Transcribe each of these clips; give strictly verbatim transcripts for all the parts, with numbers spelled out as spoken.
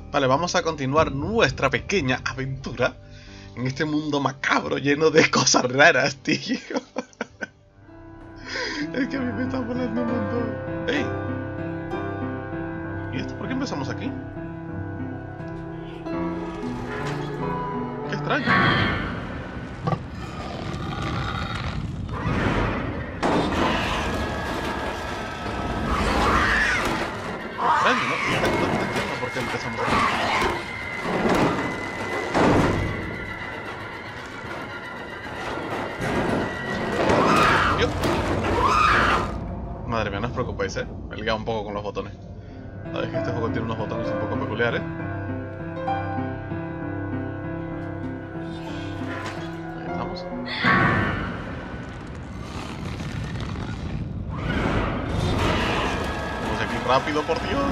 Vale, vamos a continuar nuestra pequeña aventura en este mundo macabro lleno de cosas raras, tío. Es que a mí me está volando un montón. ¡Ey! ¿Y esto por qué empezamos aquí? ¡Qué extraño! Extraño, ¿no? No, no, no entiendo por qué empezamos aquí. Yo. Madre mía, no os preocupéis, eh. Me he liado un poco con los botones. Sabéis que este juego tiene unos botones un poco peculiares. Ahí estamos. Vamos aquí rápido, por Dios.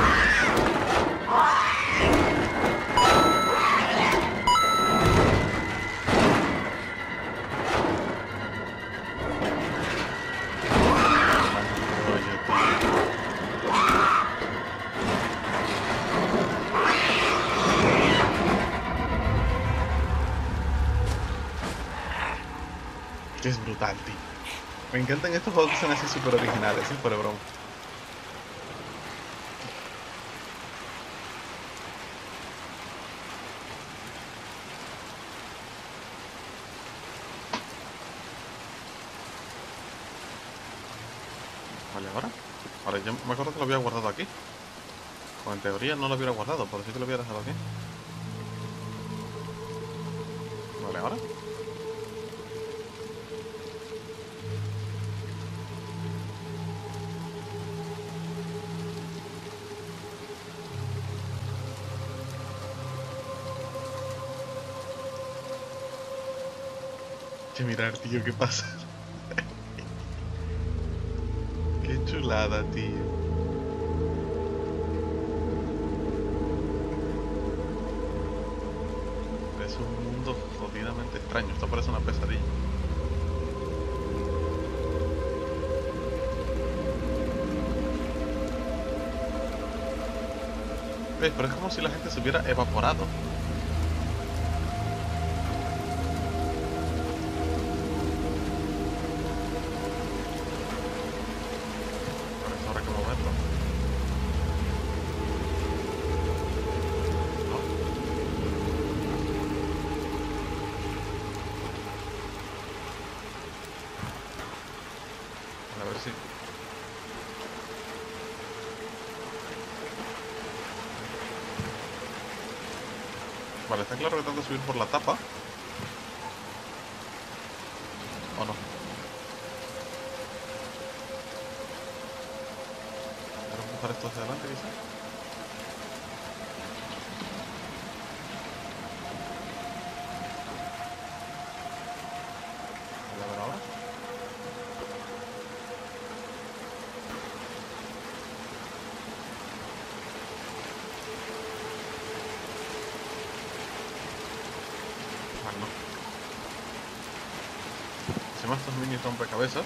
Que es brutal, tío. Me encantan estos juegos que son así súper originales, ¿sí? Fuera de broma. Vale, ahora. Vale, yo me acuerdo que lo había guardado aquí. O en teoría no lo hubiera guardado, pero sí que lo hubiera dejado aquí. Vale, ahora. Que mirar, tío, ¿qué pasa? Qué chulada, tío. Es un mundo jodidamente extraño. Esto parece una pesadilla. ¿Ves? Pero es como si la gente se hubiera evaporado. Por eso habrá que moverlo. ¿No? A ver si... Vale, está claro que tengo que subir por la tapa. ¿O no? Voy a empujar esto hacia adelante, quizás. Voy a ver ahora. Ah, no. Encima estos mini rompecabezas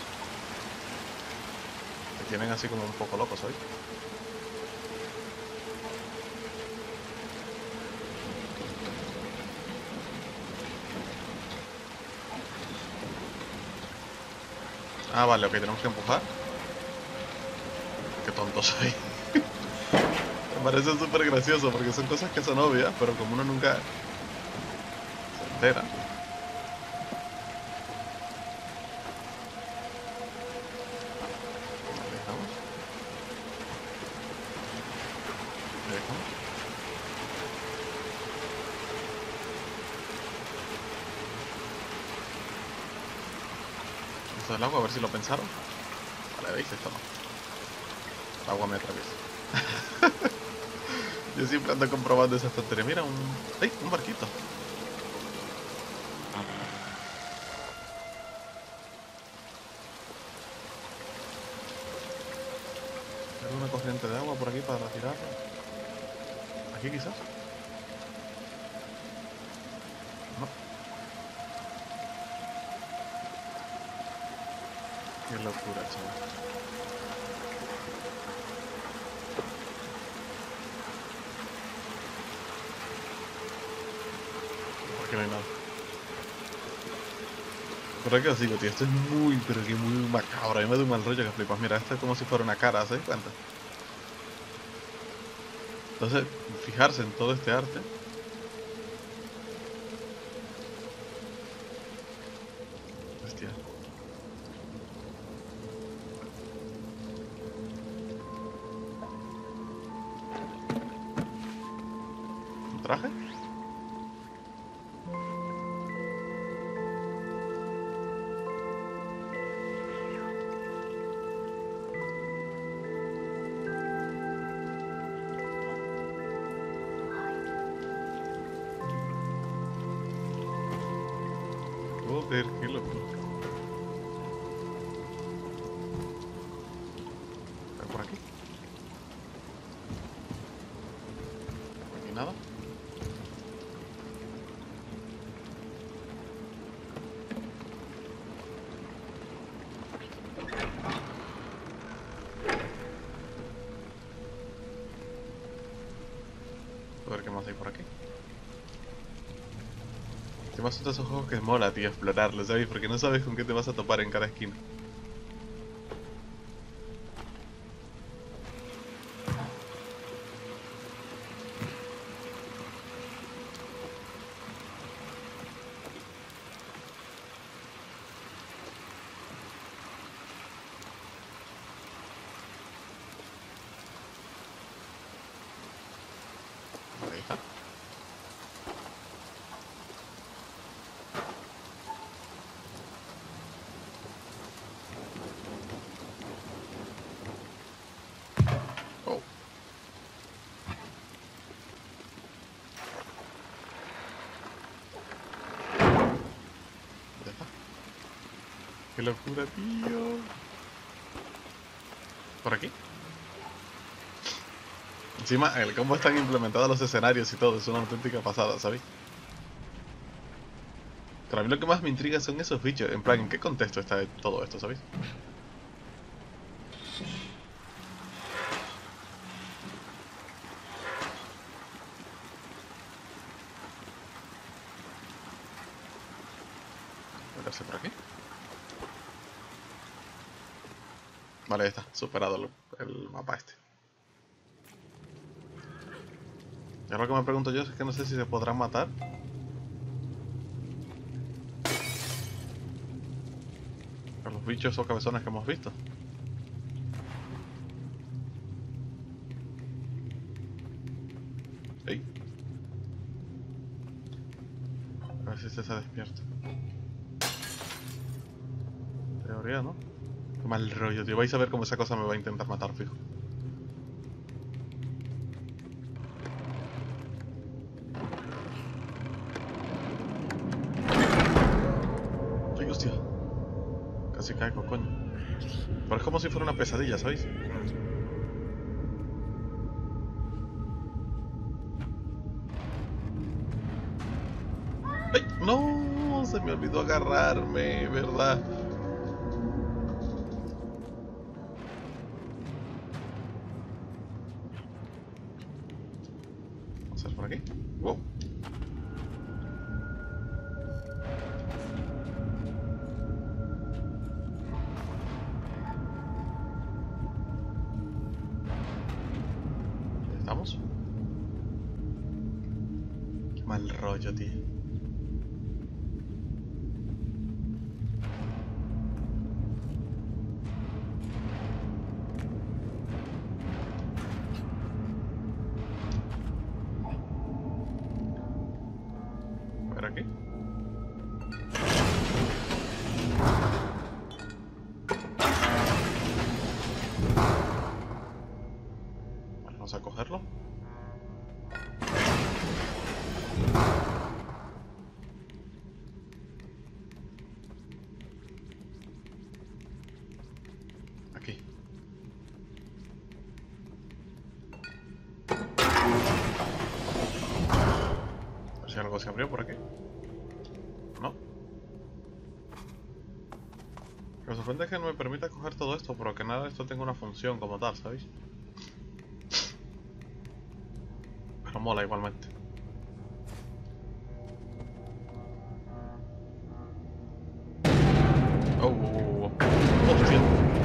que tienen así como un poco locos hoy. Ah, vale, ok, tenemos que empujar. Qué tonto soy. Me parece súper gracioso porque son cosas que son obvias, pero como uno nunca se entera. Ahí dejamos. Ahí dejamos. Esto del agua, a ver si lo pensaron. Vale, veis, esto no. El agua me atraviesa. Yo siempre ando comprobando esas tonterías. Mira, un... ¡Ey! Un barquito. Hay una corriente de agua por aquí para tirarla. ¿Aquí quizás? No. Qué locura, chaval. Aquí no hay nada. Pero que os digo, tío, esto es muy, pero que muy macabro. A mí me da un mal rollo que flipas. Mira, esto es como si fuera una cara, ¿se das cuenta? Entonces, fijarse en todo este arte. Hostia. ¿Un traje? Joder, qué locura. ¿Por aquí? Aquí nada. A ver qué más hay por aquí. Este más son de esos juegos que mola, tío, explorarlos, ¿sabes? Porque no sabes con qué te vas a topar en cada esquina. Ahí está. Oh. Ya está. Qué locura, tío. ¿Por aquí? Encima, el cómo están implementados los escenarios y todo, es una auténtica pasada, ¿sabes? Pero a mí lo que más me intriga son esos bichos. En plan, ¿en qué contexto está todo esto, ¿sabéis? Meterse por aquí. Vale, ya está, superado el, el mapa este. Y ahora lo que me pregunto yo es que no sé si se podrán matar. A los bichos o cabezones que hemos visto. Ey. A ver si este se despierta. Teoría, ¿no? Qué mal rollo, tío. Vais a ver cómo esa cosa me va a intentar matar, fijo. Ay, hostia. Casi caigo, coño. Pero es como si fuera una pesadilla, ¿sabéis? ¡Ay! ¡No! Se me olvidó agarrarme, ¿verdad? Vamos a ver por aquí. ¡Wow! ¿Ya estamos? Qué mal rollo, tío. A ver aquí. Vale, vamos a cogerlo. Aquí. A ver si algo se abrió por aquí. No. Lo sorprendente es que no me permita coger todo esto, pero que nada de esto tenga una función como tal, ¿sabéis? Pero mola igualmente. Oh, oh, oh, oh. Hostia.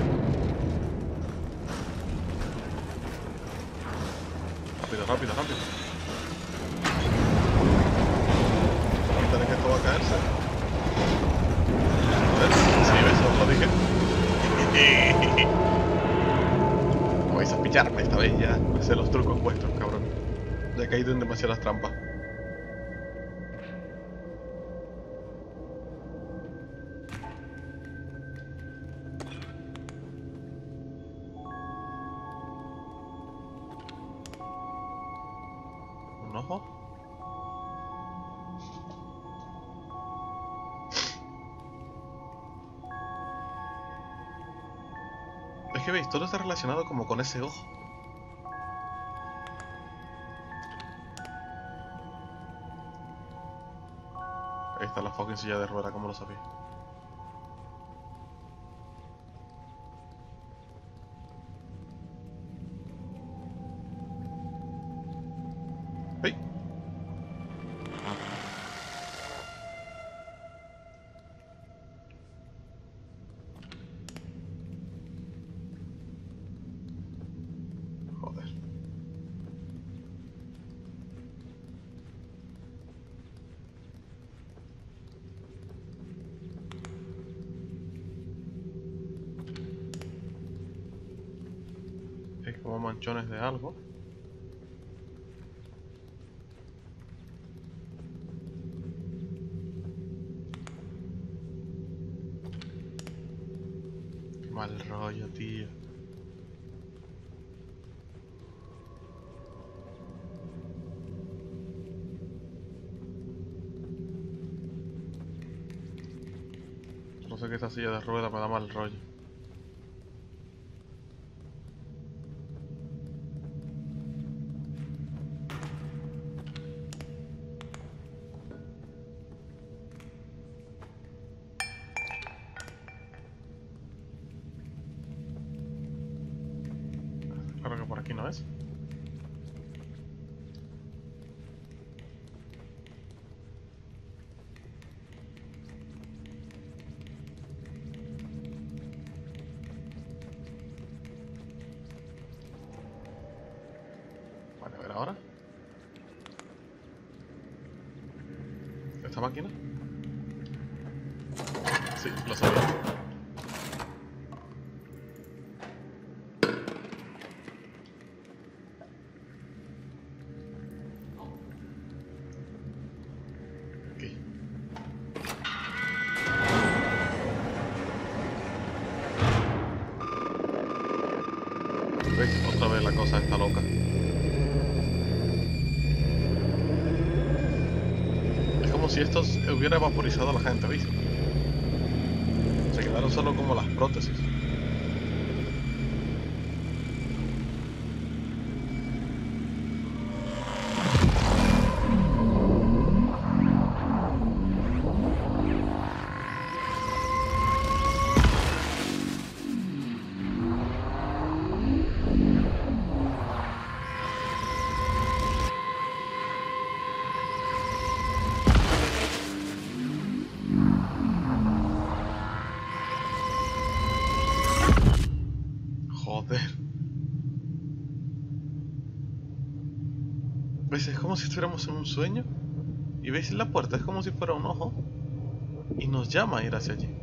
Rápido, rápido, rápido. Evitar que esto va a caerse. A ver, sí, ves, os lo dije. No vais a pillarme esta vez ya. Me sé los trucos vuestros, cabrón. Ya he caído en demasiadas trampas. Un ojo. Es que veis, todo está relacionado como con ese ojo. Ahí está la fucking silla de rueda, como lo sabéis. ¡Hey! Joder. Hay como manchones de algo. Qué mal rollo, tío. No sé que esta silla de rueda me da mal rollo. Claro que por aquí no es. Vale, a ver ahora. ¿Esta máquina? Sí, lo sabía. Aquí. ¿Veis? Otra vez la cosa está loca. Es como si esto hubiera vaporizado a la gente, ¿veis? Se quedaron solo como las prótesis. Joder. ¿Veis? Es como si estuviéramos en un sueño. Y veis la puerta, es como si fuera un ojo. Y nos llama a ir hacia allí.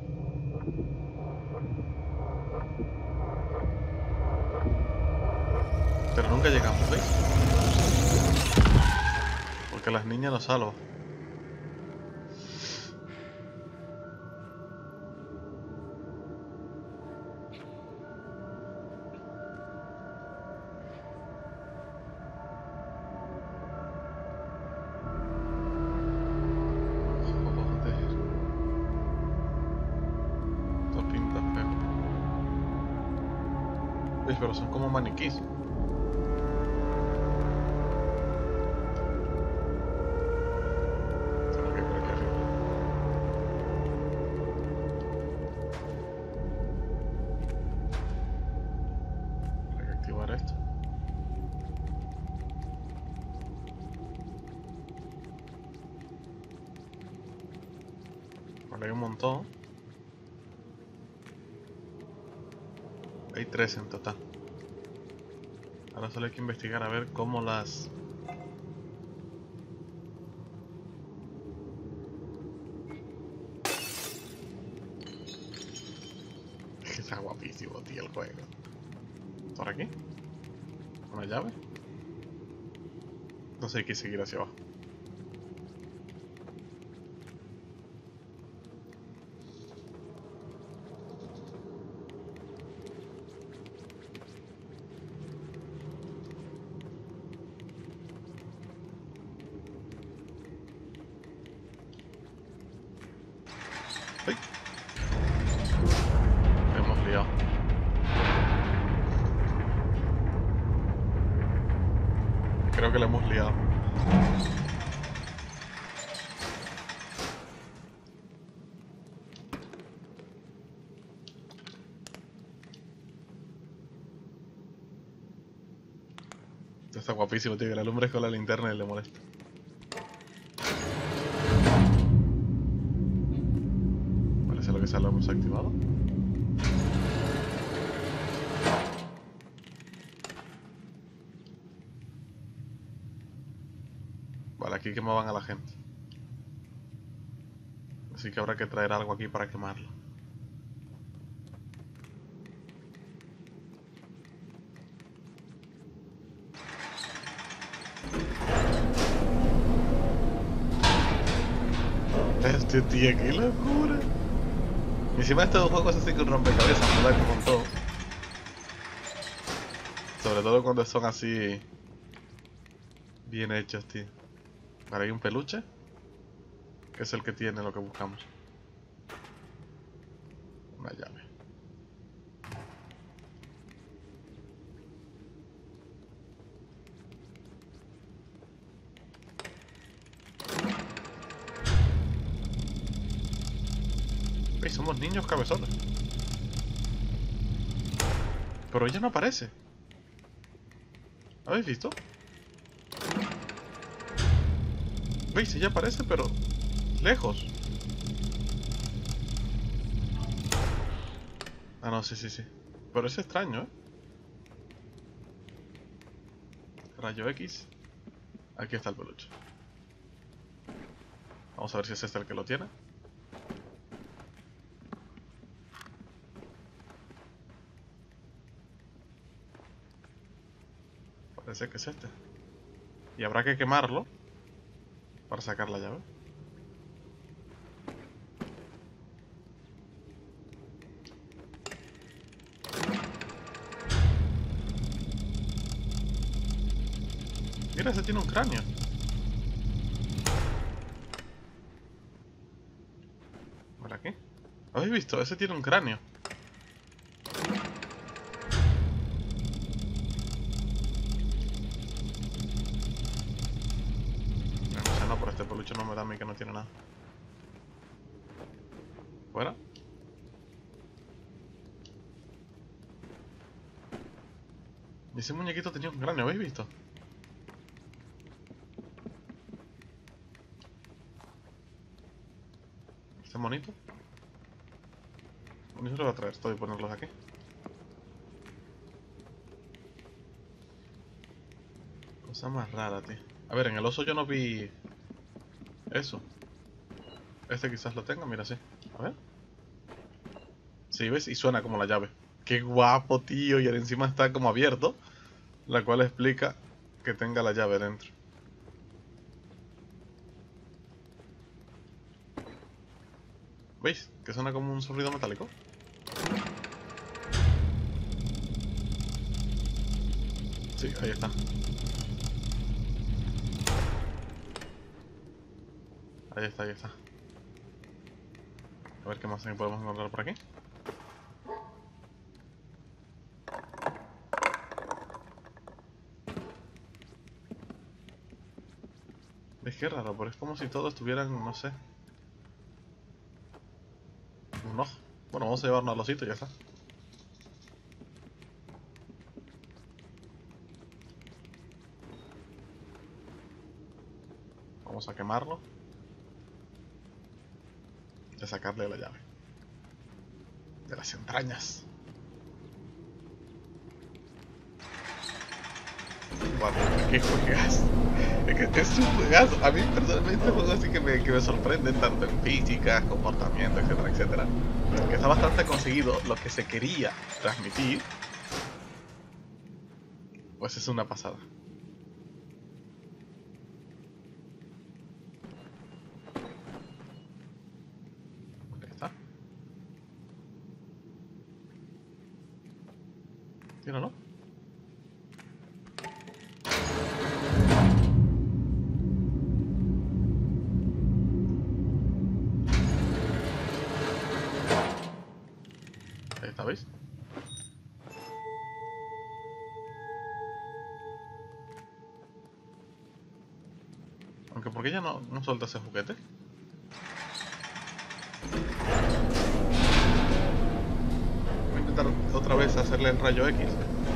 Pero nunca llegamos, ¿veis? Porque las niñas nos salvan. ¿Veis? Pero son como maniquís. Tengo que ir por aquí arriba. Hay que activar esto. Vale, hay un montón. Hay tres en total. Ahora solo hay que investigar a ver cómo las... Es que está guapísimo, tío, el juego. ¿Por aquí? ¿Una llave? Entonces hay que seguir hacia abajo. ¡Ay! Me hemos liado. Creo que le hemos liado. Esto está guapísimo, tío, que la lumbre con la linterna y le molesta. Parece lo que sea, lo hemos activado. Vale, aquí quemaban a la gente. Así que habrá que traer algo aquí para quemarlo. Este tío, qué locura. Y encima estos juegos así con rompecabezas, ¿verdad? Como con todo. Sobre todo cuando son así bien hechos, tío. Ahora hay un peluche, que es el que tiene lo que buscamos. Una llave. ¿Veis? Somos niños cabezones. Pero ella no aparece. ¿Habéis visto? ¿Veis? Ella aparece, pero lejos. Ah, no, sí, sí, sí. Pero es extraño, ¿eh? Rayo X. Aquí está el peluche. Vamos a ver si es este el que lo tiene. Parece que es este. Y habrá que quemarlo para sacar la llave. Mira, ese tiene un cráneo. ¿Para qué? ¿Habéis visto? Ese tiene un cráneo. No, no sé, no, pero este peluche no me da a mí que no tiene nada. ¿Fuera? Y ese muñequito tenía un cráneo, ¿habéis visto? Este monito. Monito lo voy a traer, estoy ponerlos aquí. Cosa más rara, tío. A ver, en el oso yo no vi eso. Este quizás lo tenga, mira, sí. A ver. Sí, ¿ves? Y suena como la llave. Qué guapo, tío. Y encima está como abierto. La cual explica que tenga la llave dentro. ¿Veis? Que suena como un sonido metálico. Sí, ahí está. Ahí está, ahí está. A ver qué más podemos encontrar por aquí. ¿Ves qué raro? Pero es como si todos tuvieran, no sé, un ojo. Bueno, vamos a llevarnos al osito y ya está. Vamos a quemarlo. Y a sacarle la llave. De las entrañas. cuatro. ¿Qué juegas? Es que es un juegazo. A mí personalmente es un juego así que me, que me sorprende tanto en física, comportamiento, etcétera, etcétera. Que está bastante conseguido lo que se quería transmitir. Pues es una pasada. Ahí está. Tíralo. Ahí está, ¿veis? Aunque, ¿por qué ya no, no suelta ese juguete? Voy a intentar otra vez hacerle el rayo X.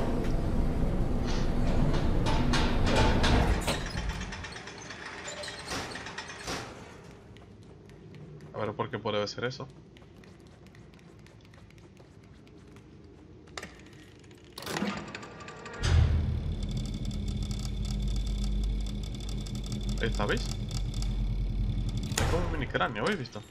A ver por qué puede ser eso. Ahí está, ¿veis? Es como un mini cráneo, ¿habéis visto?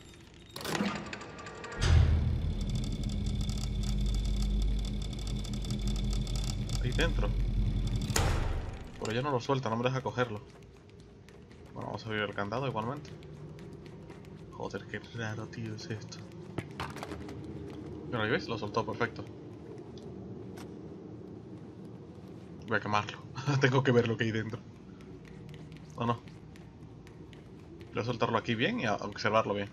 Ahí dentro. Pero ya no lo suelta, no me deja cogerlo. Bueno, vamos a abrir el candado igualmente. Joder, qué raro, tío, es esto. Pero ahí veis, lo soltó, perfecto. Voy a quemarlo. Tengo que ver lo que hay dentro. ¿O no? Voy a soltarlo aquí bien y a observarlo bien.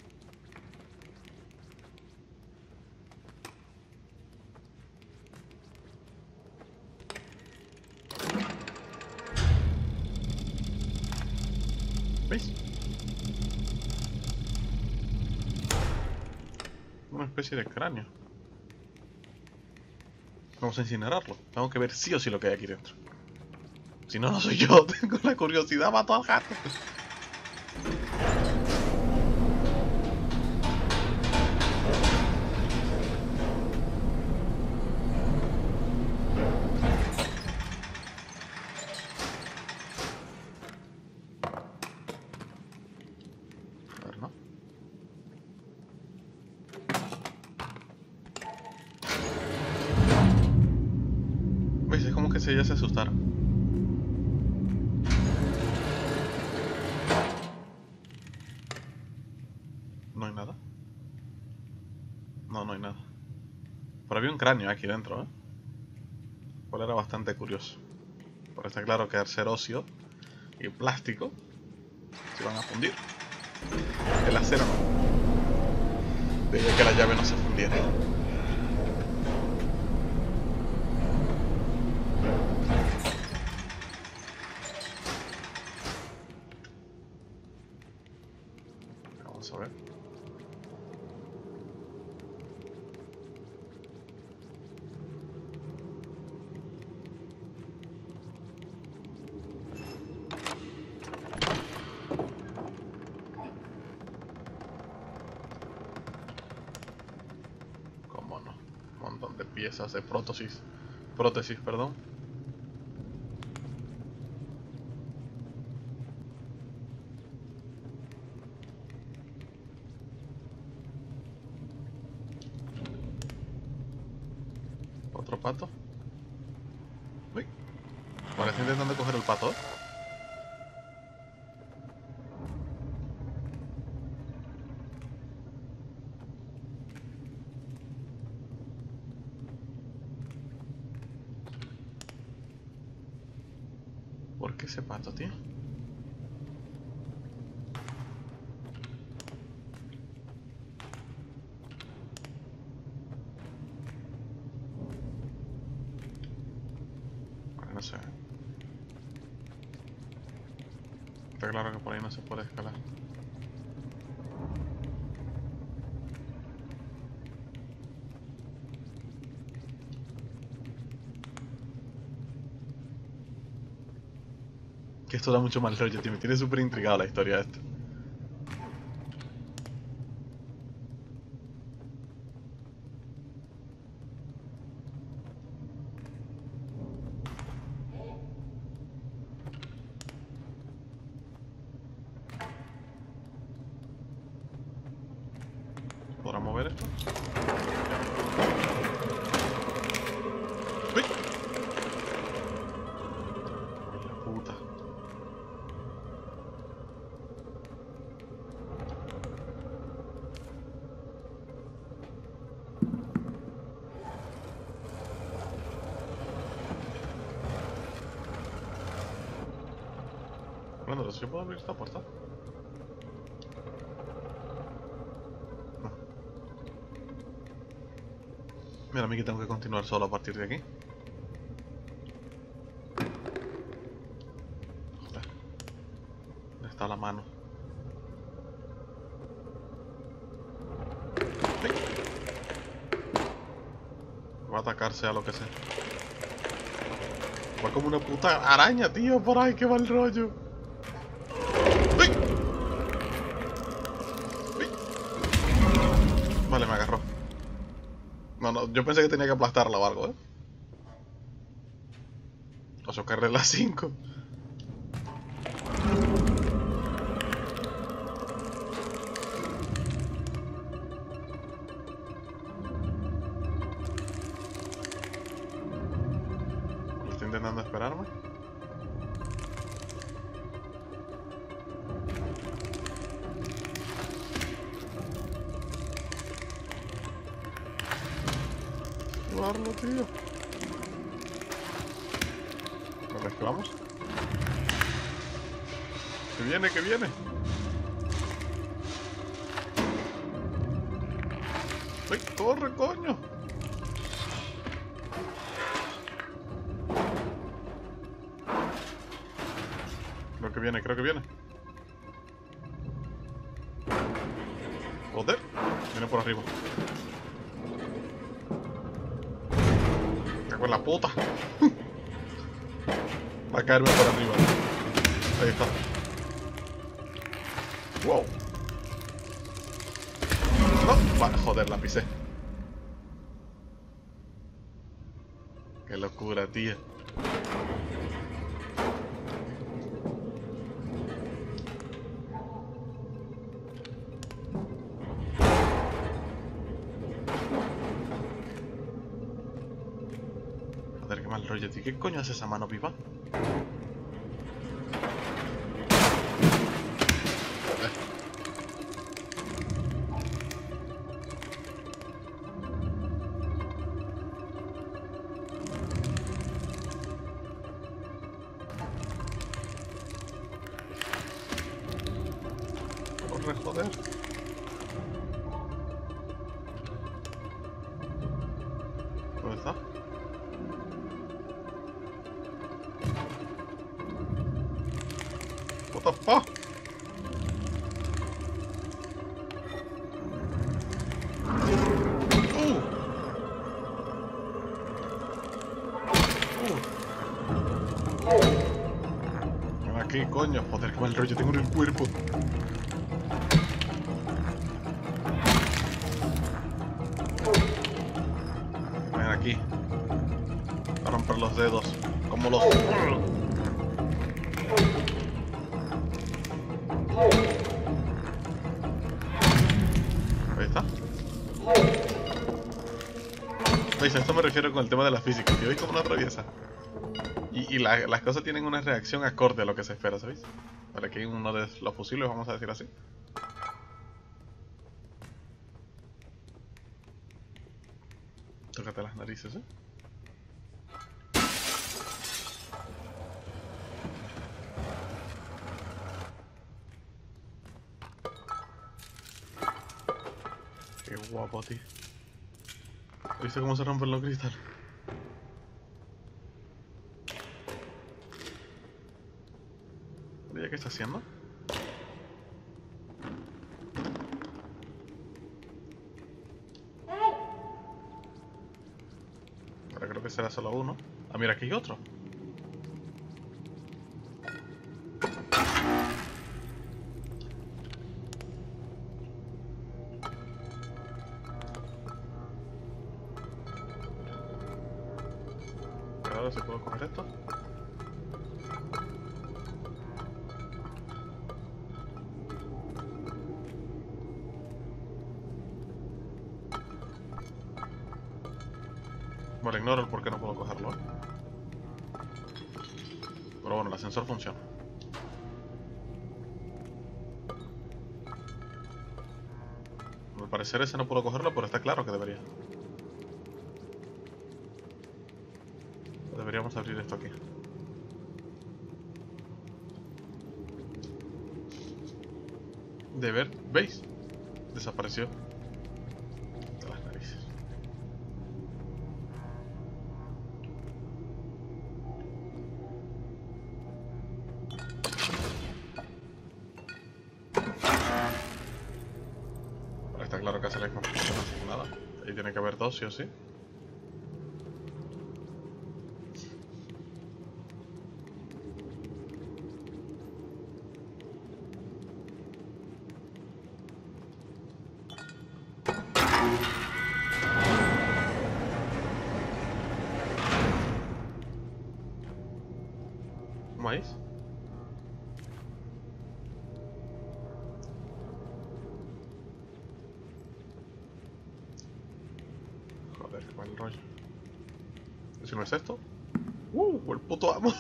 ¿Veis? Una especie de cráneo. Vamos a incinerarlo. Tengo que ver sí o sí lo que hay aquí dentro. Si no, no soy yo. Tengo la curiosidad, mato al gato. A ver, ¿no? ¿Veis? Es como que si ya se asustaron. No hay nada. No, no hay nada. Pero había un cráneo aquí dentro, ¿eh? Cual era bastante curioso. Pero está claro que al ser óseo y plástico se van a fundir. El acero no. Debía que la llave no se fundiera. Vamos a ver. Cómo no. Un montón de piezas de prótesis. Prótesis, perdón. Otro pato. Uy. Vale, estoy intentando coger el pato. ¿Por qué ese pato, tío? Vale, no sé. Está claro que por ahí no se puede escalar. Que esto da mucho mal rollo, tío. Me tiene súper intrigado la historia de esto. esto. ¡Uy! ¡Uy, la puta! Bueno, ¿yo puedo abrir esta puerta? No. Mira, a mí que tengo que continuar solo a partir de aquí. Joder. ¿Dónde está la mano? ¡Ay! Va a atacarse a lo que sea. Va como una puta araña, tío, por ahí, que va el rollo. ¡Ay! ¡Ay! Vale, me agarró. No, no, yo pensé que tenía que aplastarla o algo, ¿eh? O socarle las cinco. Estoy intentando esperarme. Esquivarlo, tío. ¿Lo esquivamos? Que viene, que viene. ¡Ay, corre, coño! Creo que viene, creo que viene. Joder, viene por arriba. Me cago en la puta. Va a caerme por arriba. Ahí está. Wow. No, va, joder, la pisé. Qué locura, tío. Joder, qué mal rollo, tío. ¿Qué coño hace esa mano viva? Joder. Corre, joder. ¿Dónde está? What the fuck? Uh. Uh. Ven aquí, coño. Joder, qué mal rollo tengo en el cuerpo. Ven aquí. A romper los dedos. Como los... Ahí está. ¿Veis? A esto me refiero con el tema de la física. ¿Veis cómo no atraviesa? Y, y la, las cosas tienen una reacción acorde a lo que se espera, ¿sabéis? Vale, aquí hay uno de los fusiles, vamos a decir así. Tócate las narices, ¿eh? Qué guapo, tío. ¿Viste cómo se rompen los cristales? ¿Qué está haciendo? Ahora creo que será solo uno. Ah, mira, aquí hay otro. Ahora si puedo coger esto. Vale, ignoro el por qué no puedo cogerlo, ¿eh? Pero bueno, el ascensor funciona. Al parecer ese no puedo cogerlo, pero está claro que debería. Deberíamos abrir esto aquí. De ver, ¿veis? Desapareció. De las narices. Ahora está claro que hace la misma función, así que nada. Ahí tiene que haber dos, sí o sí. ¿Maíz? Joder, qué mal rollo. ¿Y si no es esto? ¡Uh! ¡El puto amo!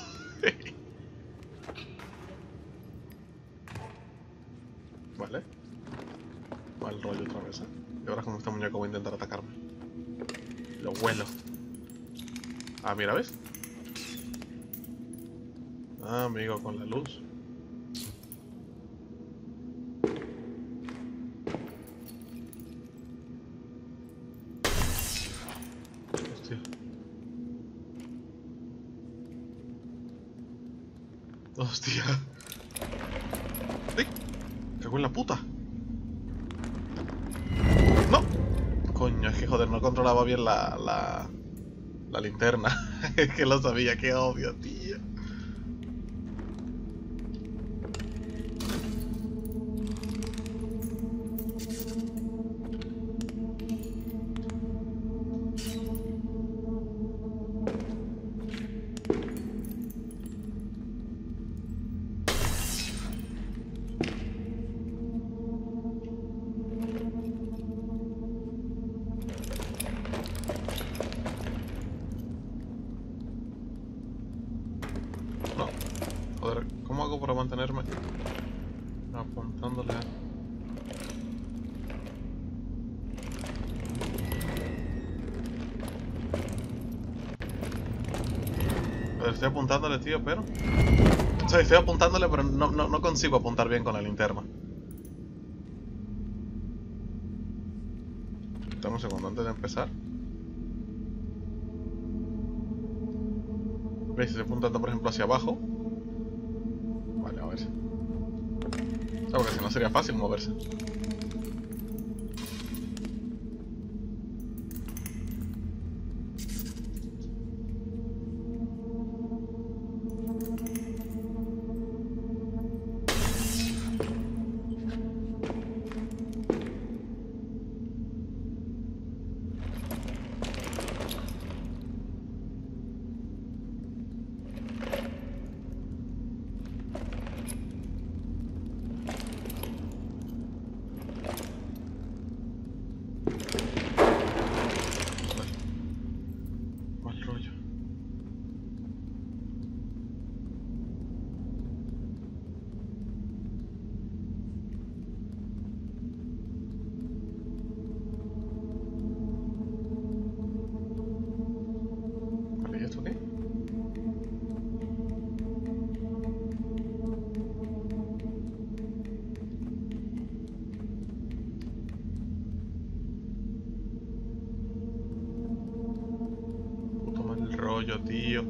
Vale. Mal rollo otra vez, ¿eh? Y ahora con este muñeco voy a intentar atacarme. Lo huelo. Ah, mira, ¿ves? Ah, amigo, con la luz. Hostia. Hostia. ¡Ay! ¡Cago en la puta! ¡No! Coño, es que joder, no controlaba bien la... la... la linterna. Es que lo sabía, qué obvio, tío. No. Joder, ¿cómo hago para mantenerme apuntándole a... Joder, estoy apuntándole, tío, pero... O sea, estoy apuntándole, pero no, no, no consigo apuntar bien con la linterna. Dame un segundo antes de empezar. ¿Veis? Estoy apuntando, por ejemplo, hacia abajo. Vale, a ver. O sea, porque si no sería fácil moverse. Mal rollo. Vale, ¿y esto qué? Puto mal rollo, tío.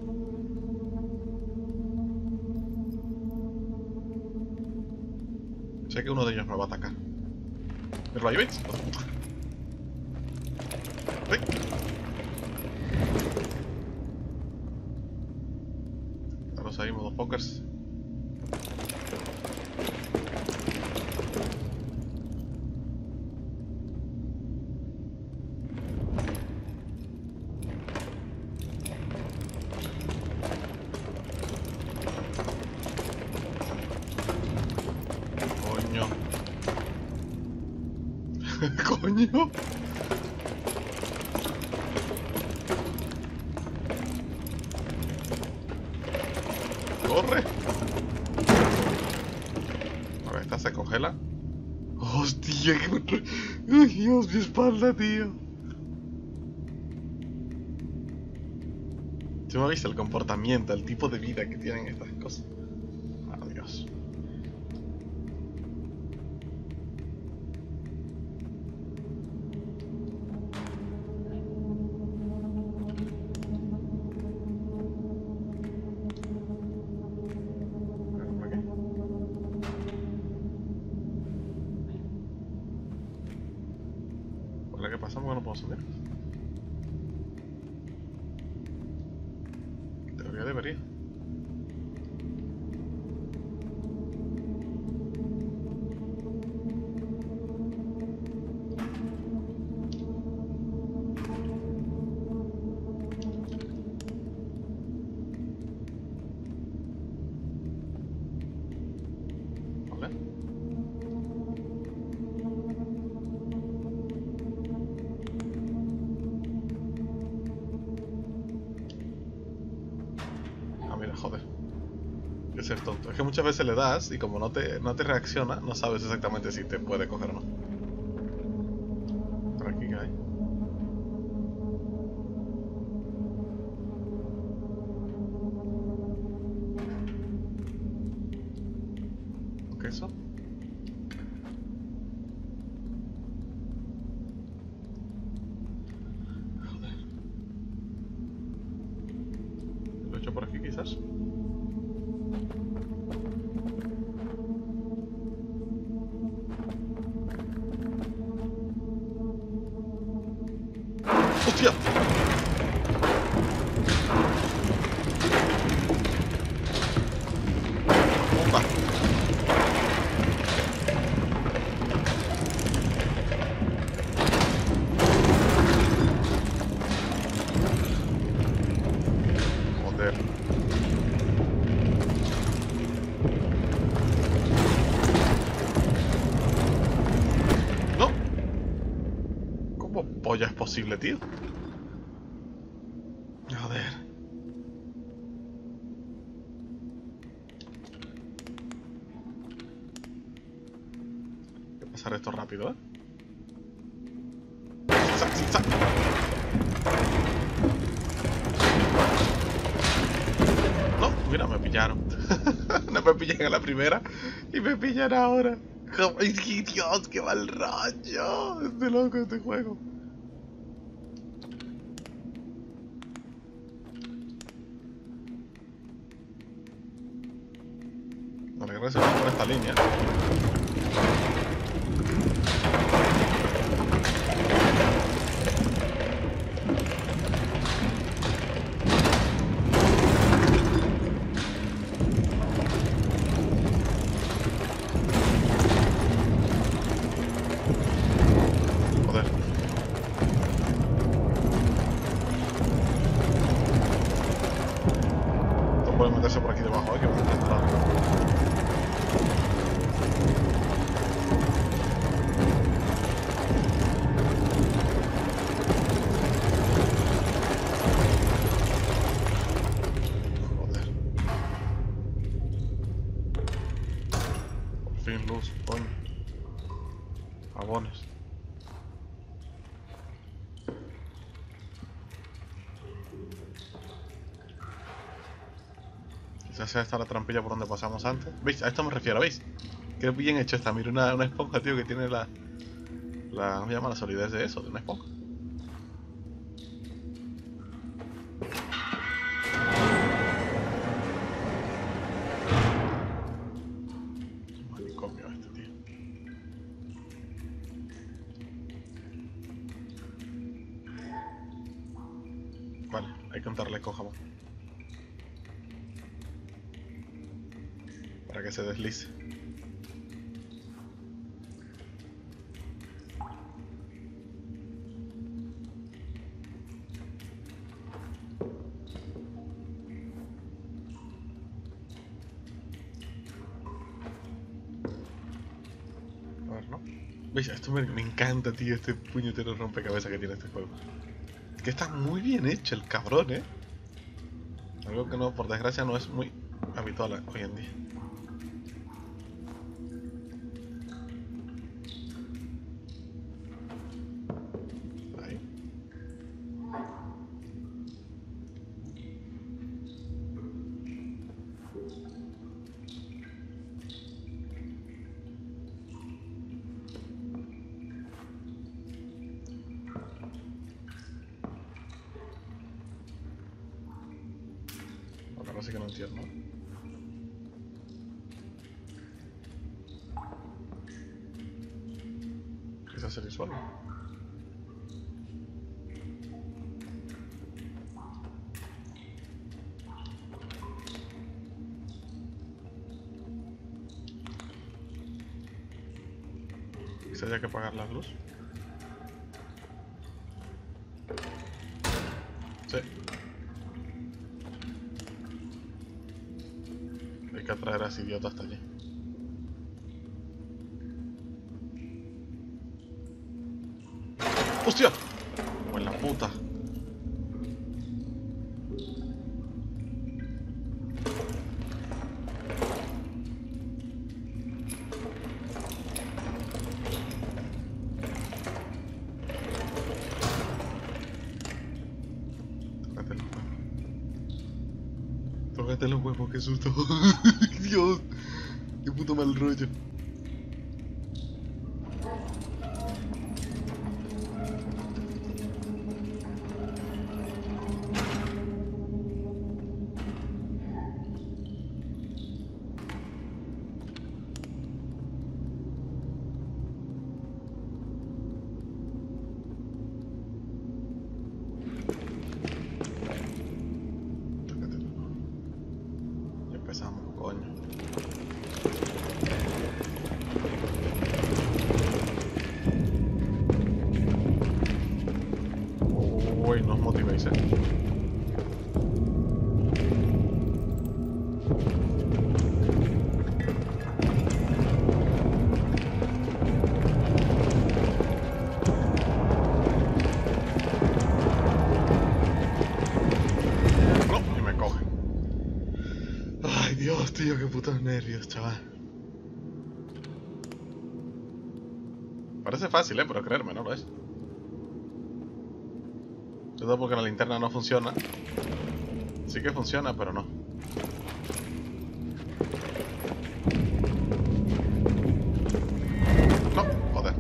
Sé que uno de ellos me va a atacar. ¿Pero ahí veis? ¡Ay! Estamos ahí, modo pokers. Coño. Coño. ¡Corre! A ver, esta se congela. ¡Hostia! ¡Qué... ¡Ay, Dios! Mi espalda, tío. ¿Tú me viste el comportamiento, el tipo de vida que tienen estas cosas? Adiós. ¿Qué pasa? ¿Por qué no puedo subir? Debería, debería. Vale. Joder, que ser tonto. Es que muchas veces le das y como no te, no te reacciona, no sabes exactamente si te puede coger o no. Por aquí que hay. ¿Qué es eso? Joder. ¿Lo he hecho por aquí quizás? ¡Hostia! ¡Bomba! Joder. ¡No! ¿Cómo polla es posible, tío? Joder. Voy a pasar esto rápido, ¿eh? ¡Zigzag, zigzag! No, mira, me pillaron. No me pillan en la primera y me pillan ahora. ¡Ay, Dios, qué mal rollo! Es de loco este juego. Vale, gracias por esta línea. Joder. Esto puede meterse por aquí debajo, ¿eh? Que me está entrando. Fin, luz, coño. Jabones. Quizás sea esta la trampilla por donde pasamos antes. ¿Veis? A esto me refiero, ¿veis? Qué bien hecho está. Mira una, una esponja, tío, que tiene la... la ¿cómo se llama? La solidez de eso, de una esponja. Manicomio este, tío. Vale, hay que untarle con jamón. Para que se deslice. A ver, ¿no? ¿Veis? Esto me, me encanta, tío, este puñetero rompecabezas que tiene este juego. Es que está muy bien hecho el cabrón, ¿eh? Algo que no, por desgracia, no es muy habitual hoy en día. Ahí. Ahora sí que no entiendo. Quizás se disuelve. Quizás haya que apagar la luz. Sí. Hay que atraer a ese idiota hasta allí. ¡Hostia! ¡Como en la puta! Tócate los huevos. Tócate los huevos, qué susto. Dios, qué puto mal rollo. Empezamos, coño. Uy, no os motivéis, eh. No, y me cogen. Ay, Dios, tío, qué putos nervios, chaval. Parece fácil, eh, pero creerme, no lo es. Todo porque la linterna no funciona. Sí que funciona, pero no. No, joder.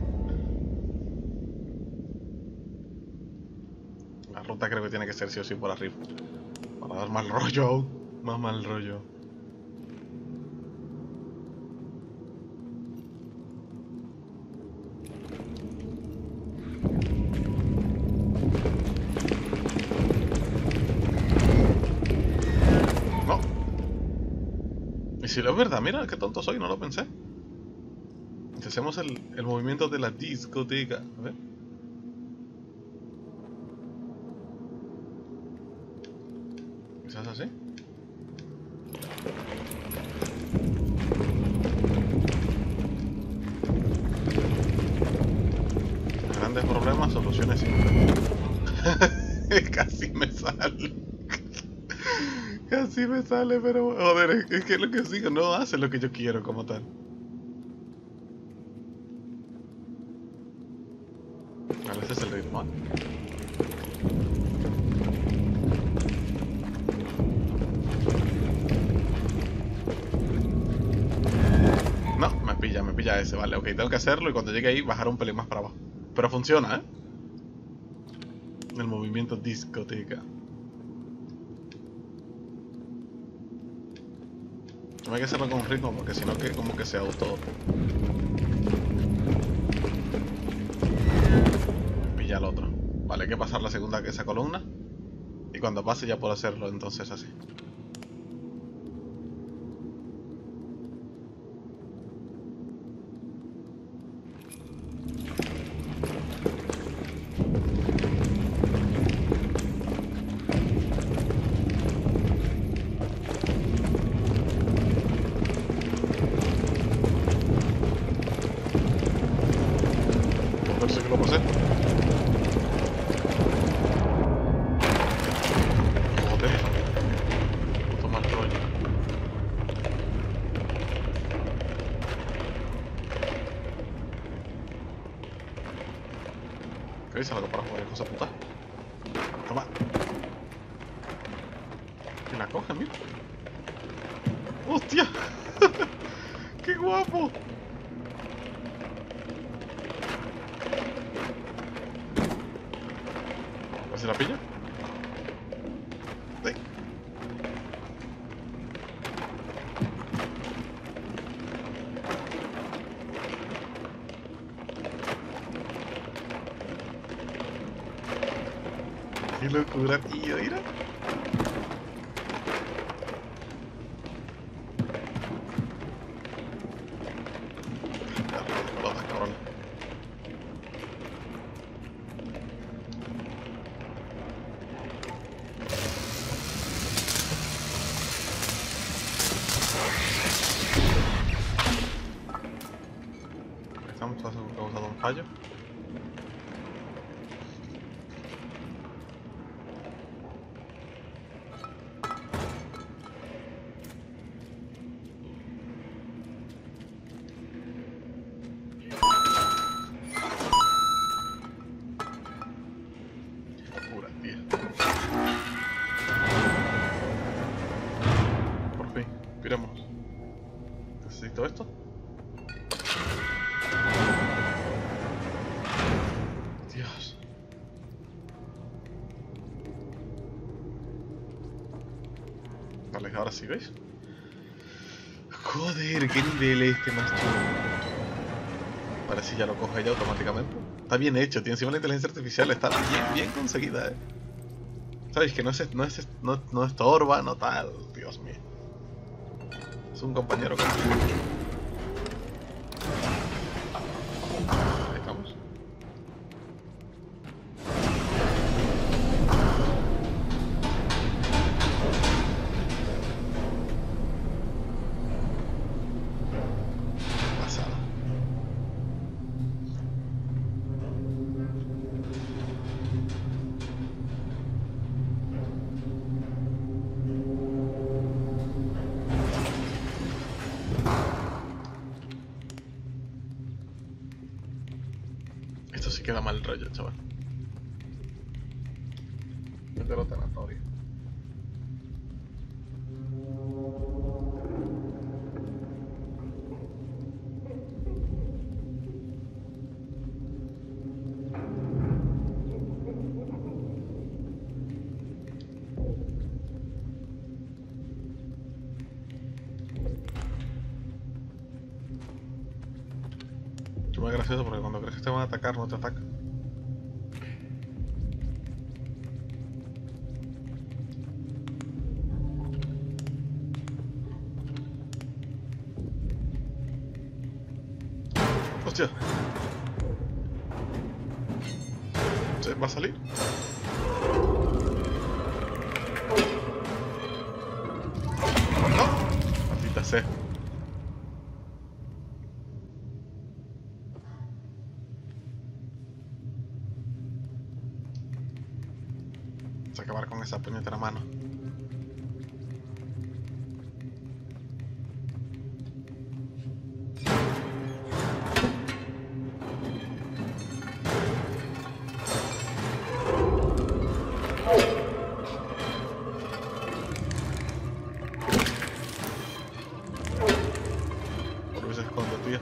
La ruta creo que tiene que ser sí o sí por arriba. Para dar mal rollo aún. Más mal rollo. Si lo es verdad, mira qué tonto soy, no lo pensé. Si hacemos el, el movimiento de la discoteca, a ver. Quizás así. Grandes problemas, soluciones simples. Casi me sale. Casi me sale, pero joder, es que lo que os digo, no hace lo que yo quiero como tal. A veces es el ritmo. No, me pilla, me pilla ese, vale, ok, tengo que hacerlo y cuando llegue ahí bajar un pelín más para abajo. Pero funciona, ¿eh? El movimiento discoteca. No hay que hacerlo con un ritmo porque si no que como que se auto pilla el otro. Vale, hay que pasar la segunda, esa columna. Y cuando pase ya puedo hacerlo entonces así. Parece que lo pasé. Joder. Puto mal rollo. risa lo que para jugar cosa puta. Toma. Y la coge, mira. ¡Hostia! ¡Qué guapo! A ver si la pilla. Sí. ¡Qué locura, tío! Mira. Estamos causando un fallo. Locura, tío. Por fin, pirámonos. Necesito esto. Dios. Vale, ahora sí, ¿veis? Joder, qué nivel es este más chulo. Vale, si ya lo coge ya automáticamente. Está bien hecho, tío. Encima la inteligencia artificial está bien, bien conseguida, eh. ¿Sabéis? Que no es, no es, no, no estorba, no tal. Dios mío. Es un compañero con... Ahí estamos. Pasada. Esto sí queda mal rollo, chaval. Mételo tanatorio. Es muy gracioso porque cuando crees que te van a atacar, no te atacan. ¡Hostia! ¿Se va a salir? ¡No! Maldita sea. Vamos a acabar con esa puñetera mano. Por qué se esconde, tío.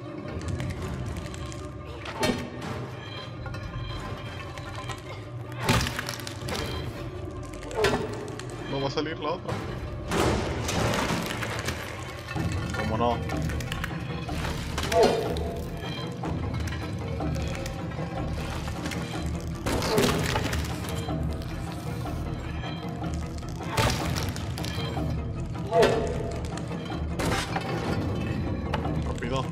No va a salir la otra. ¿Cómo no? Rápido.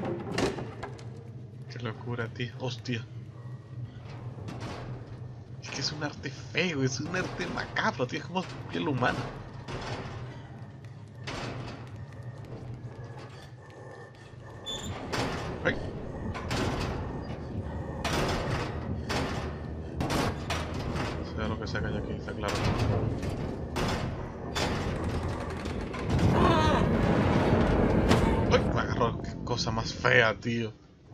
Qué locura, tío. Hostia. que es un arte feo, es un arte macabro, tío, es como piel humana. ¡Ay! Sea lo que sea que hay aquí, está claro. ¡Ay! Me agarró, qué cosa más fea, tío.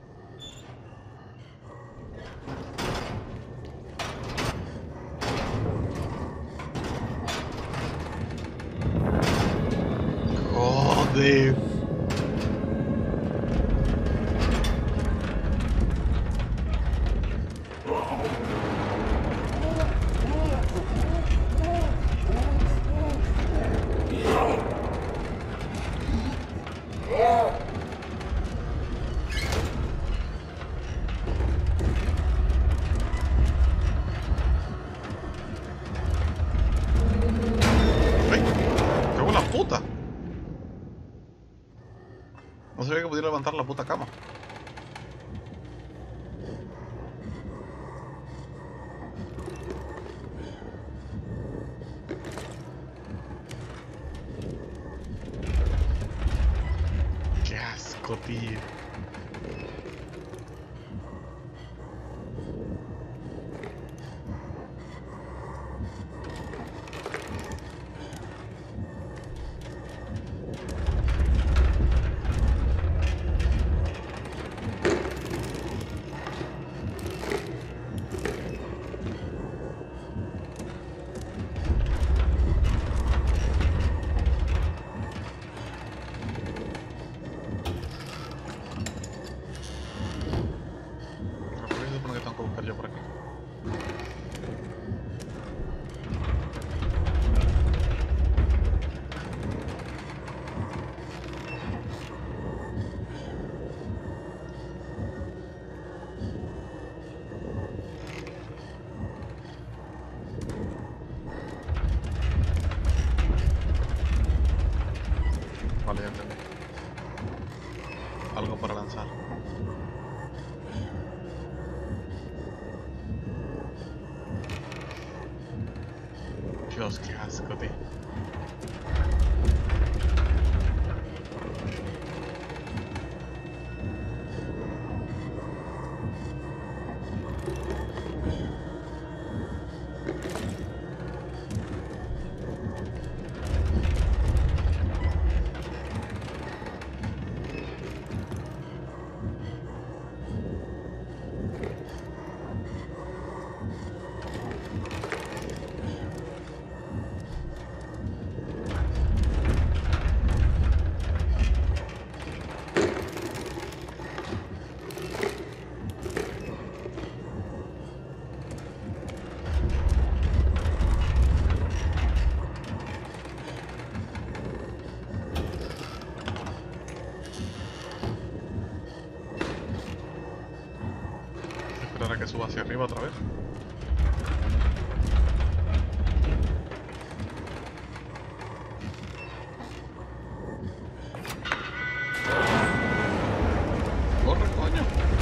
Joder. Puta. No sabía que pudiera levantar la puta cama. Qué asco, tío. Yo por aquí. Vale, ya entendí. Algo para lanzar. Dios, qué asco, tío. Esperar a que suba hacia arriba otra vez. Corre, coño.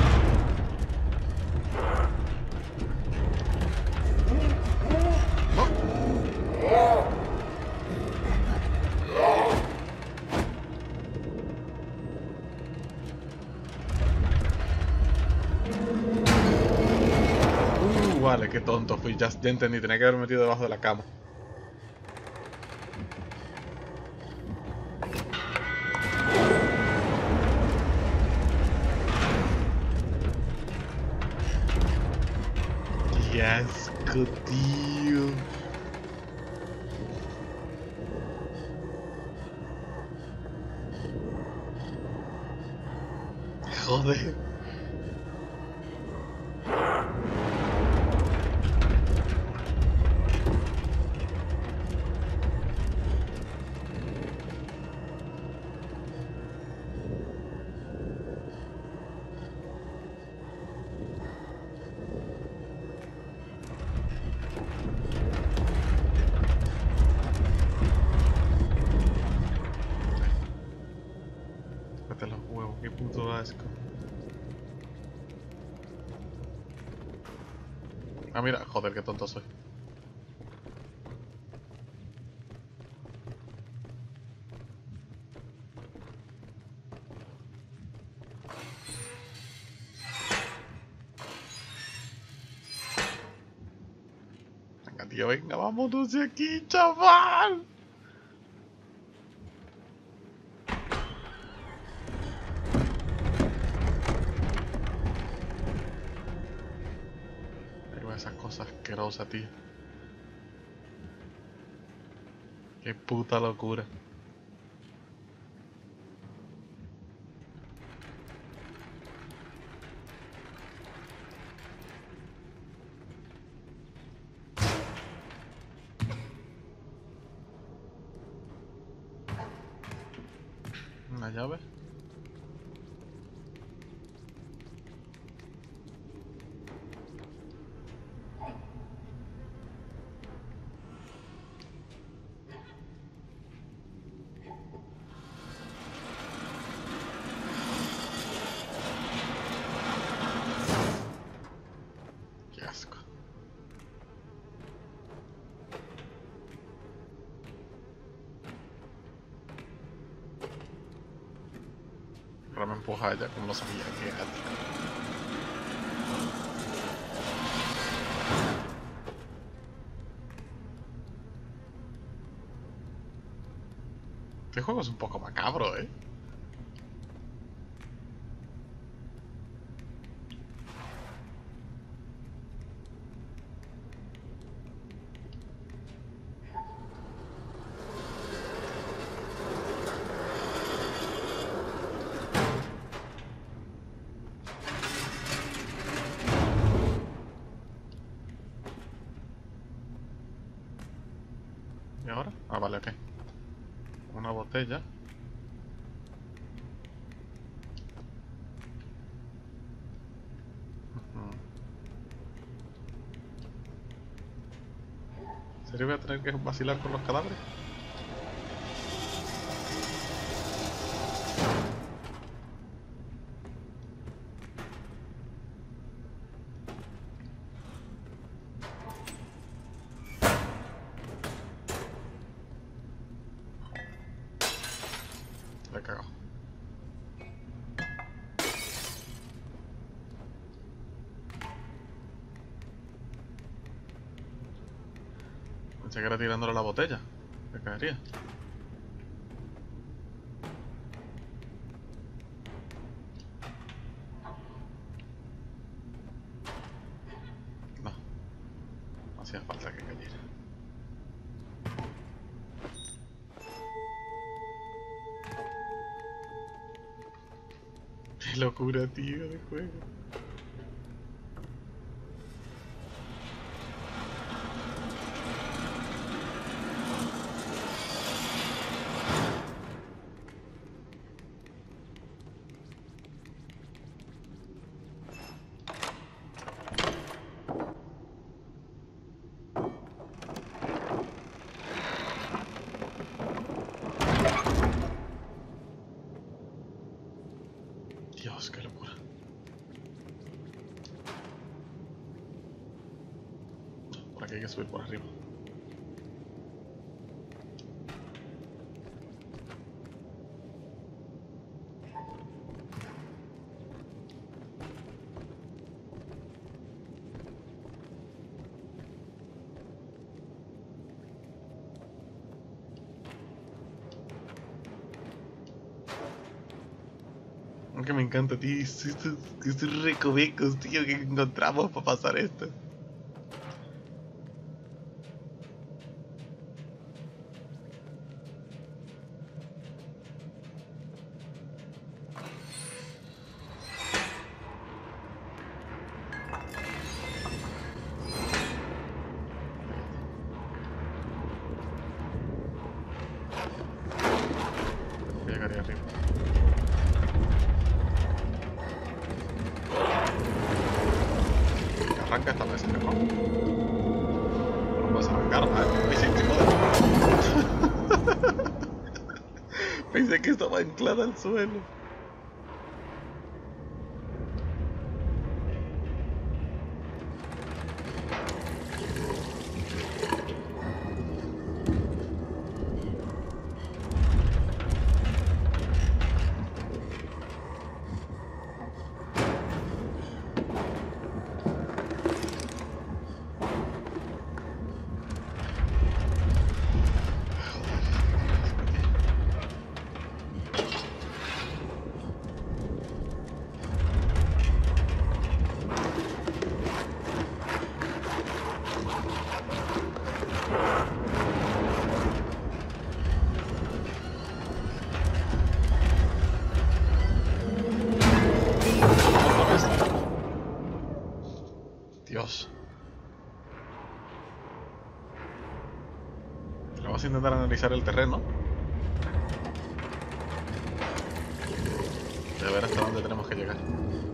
Vale, qué tonto fui, ya, ya entendí, tenía que haber metido debajo de la cama. Qué asco, tío. Joder. Tócate los huevos, qué puto asco. Ah, mira, joder, qué tonto soy. Venga, tío, venga, vámonos de aquí, chaval. Ahí va esas cosas asquerosas, tío. Qué puta locura. Una llave. Qué asco. Ahora me empuja ella, como no sabía que era. Este juego es un poco macabro, ¿eh? ¿Y ahora? Ah, vale, ok. Una botella. Ujú. ¿En serio voy a tener que vacilar con los cadáveres? Le he cagado. Pensé que era tirándole la botella. Me caería. No. No hacía falta que cayera. Qué locura, tío, de juego. Dios, qué locura. Por aquí hay que subir por arriba. Aunque me encanta, tío, estos, estos recovecos, tío, que encontramos para pasar esto. Llegaría arriba. Arranca esta vez, ¿no? No puedes arrancar, ¿eh? Pensé que... Pensé que estaba anclada al suelo. Dios. Vamos a intentar analizar el terreno. Y a ver hasta dónde tenemos que llegar.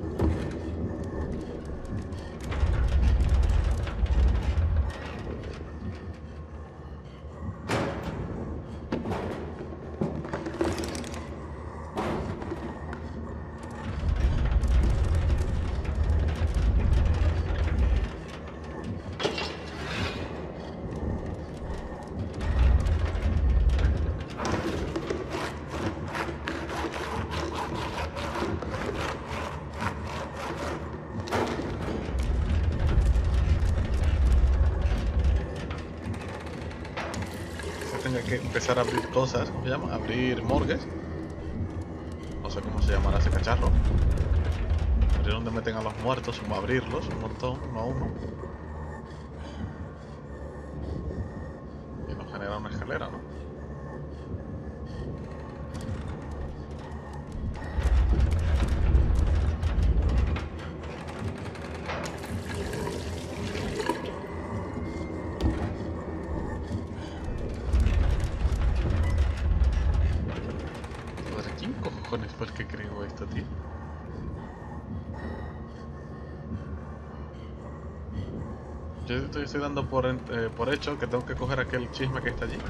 Tenga que empezar a abrir cosas, ¿cómo se llama? Abrir morgues. No sé cómo se llamará ese cacharro. Abrir donde meten a los muertos, como abrirlos, un montón, uno a uno. Y nos genera una escalera, ¿no? ¿Quién fue el que creó esto, tío? Yo estoy, estoy dando por, eh, por hecho que tengo que coger aquel chisme que está allí.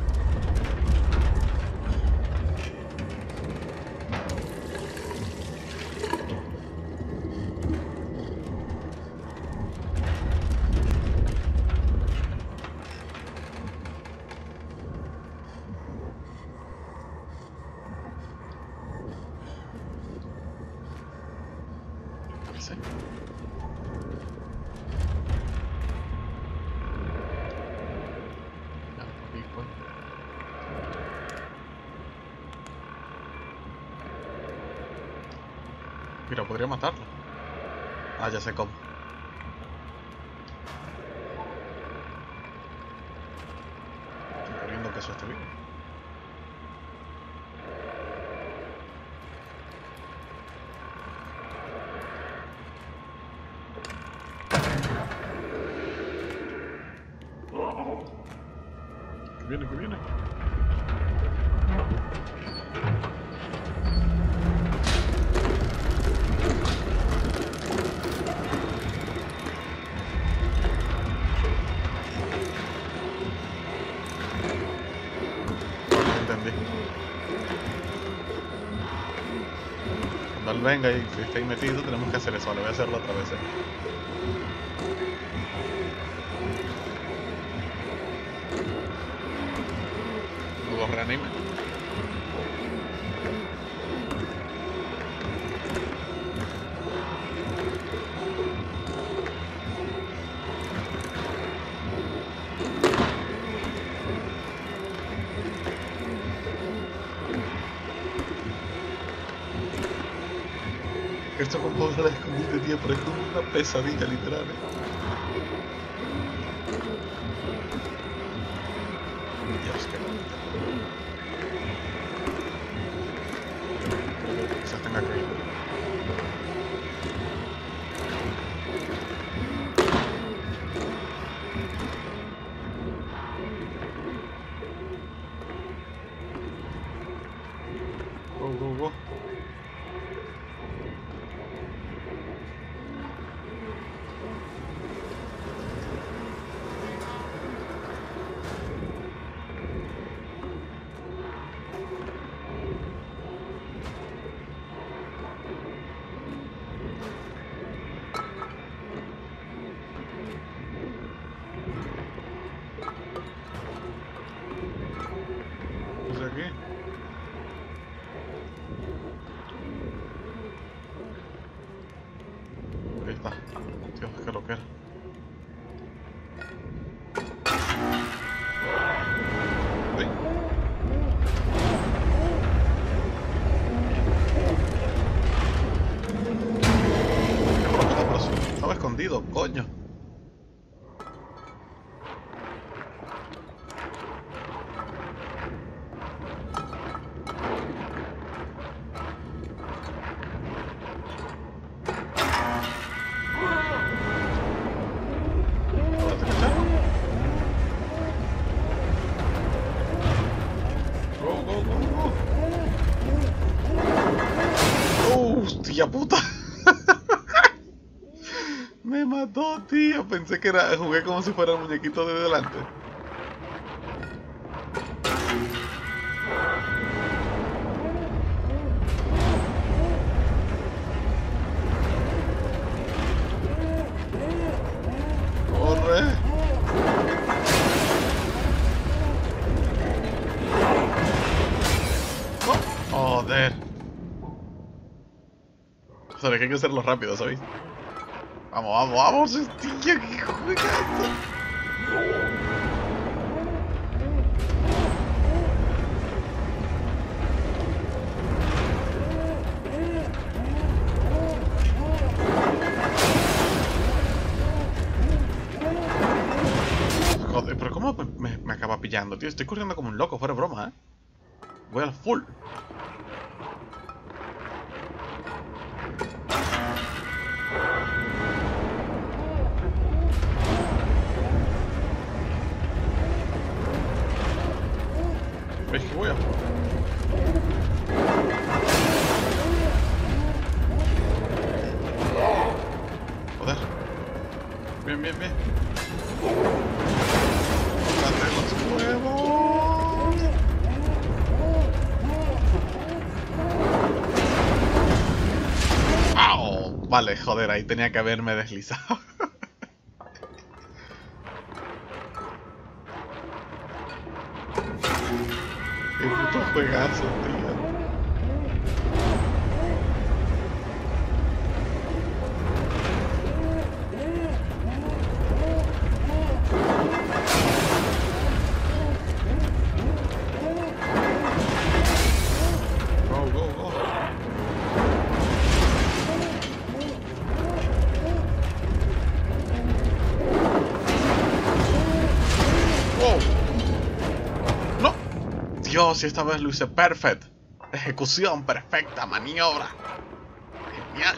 Sí. Ya, aquí pues. Mira, podría matarlo. Ah, ya sé cómo. Estoy queriendo que eso esté bien. Que viene, que viene. Cuando él venga y esté ahí metido, tenemos que hacer eso. Le voy a hacerlo otra vez. ¿eh? Lo reanime. Esto con juegos de escondite, tío, pero es como una pesadilla literal, ¿eh? Dios, qué bonito. Creo que quizás tenga que ir. Go, go, go. Aquí. Ahí está. Dios, qué lo que era. Uy. Qué broma, pero sí, estaba escondido, coño. Me mató, tío. Pensé que era... Jugué como si fuera el muñequito de delante. ¡Corre! ¡Oh! ¡Joder! Joder, que hay que hacerlo rápido, ¿sabéis? Vamos, vamos, vamos, tío, qué juegazo. Joder, pero ¿cómo me, me acaba pillando, tío? Estoy corriendo como un loco, fuera de broma, ¿eh? Voy al full. ¿Veis que voy a...? Joder. Bien, bien, bien. ¡Tócate los huevos! ¡Au! Vale, joder, ahí tenía que haberme deslizado. Qué puto juegazo, tío. Go, go, go. Wow. No. Dios, esta vez lo hice perfect. Ejecución perfecta, maniobra. Genial.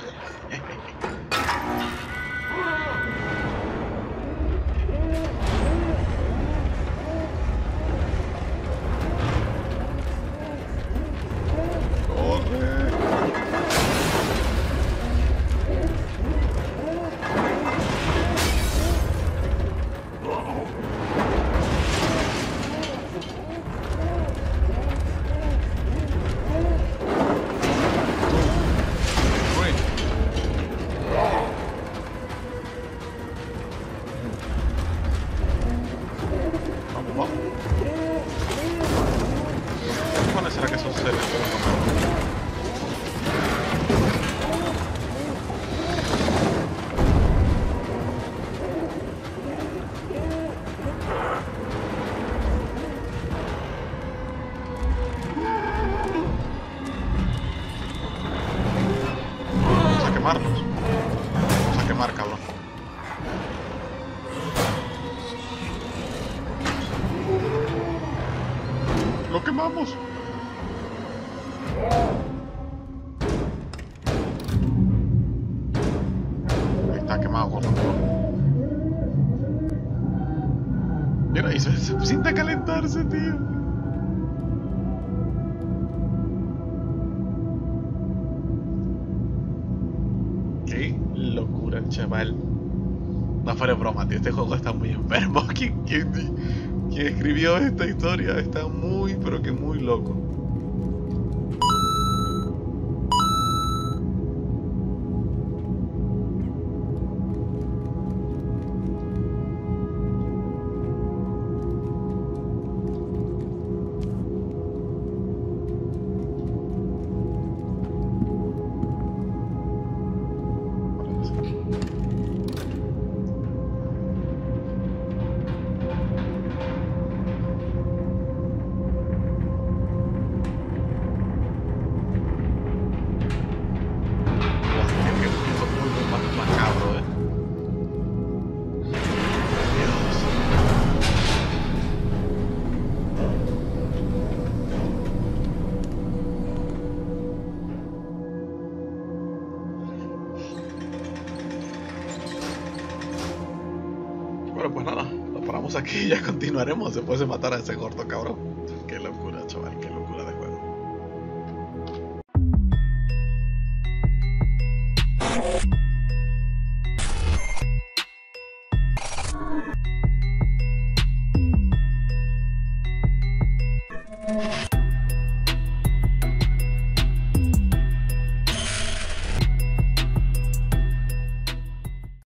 Corre. Vamos, vamos. ¿Qué cojones será que son seres? Vamos a quemarlos. Vamos a quemar, cabrón. ¡Lo quemamos! Está quemado, por favor. Mira, y se, se siente calentarse, tío. Qué locura, chaval. No fuera broma, tío. Este juego está muy enfermo. ¿Quién, quién, quién escribió esta historia? Está muy, pero que muy loco. Bueno, pues nada, lo paramos aquí y ya continuaremos después de matar a ese gordo cabrón.